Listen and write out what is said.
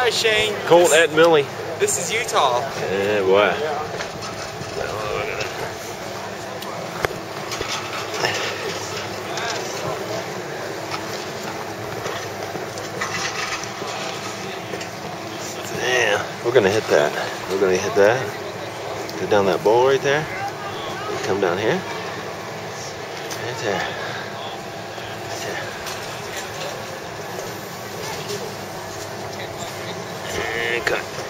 Hi, Shane. Colt at Millie. This is Utah. Yeah, boy. Yeah, we're gonna hit that. We're gonna hit that. Go down that bowl right there. Come down here. Right there. Right there. And cut.